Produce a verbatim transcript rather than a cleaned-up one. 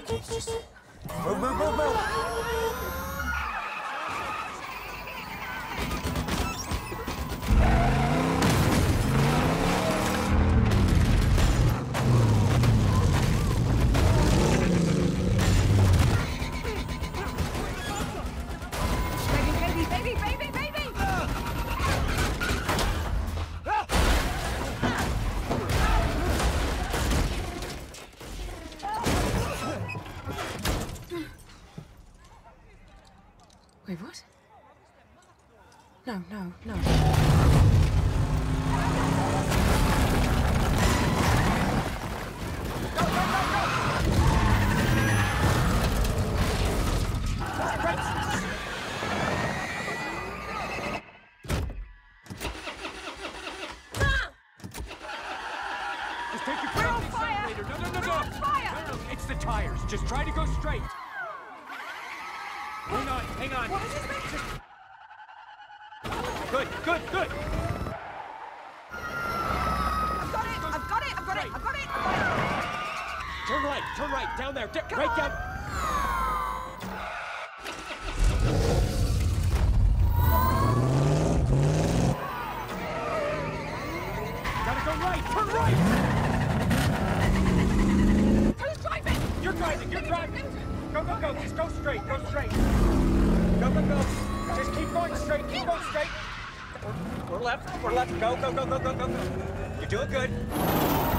It's just... Move, move, move, move! Baby, baby, baby, baby! Wait, what? No, no, no. Go, go, go, go! Just take your We're on time. fire! Later. No, no, no, We're no. on fire! No, no, no. It's the tires. Just try to go straight. Hang on, hang on. What is this meant to... Good, good, good. I've got it! I've got it! I've got it! I've got it! I've got it! Turn right, turn right, down there. D Come right on. down. Gotta go right, turn right. Who's driving? You're driving, you're driving. Go, go, go. Just go straight, go straight. Go, go, go. Just keep going straight, keep going straight. We're, we're left, we're left. Go, go, go, go, go, go, go. You're doing good.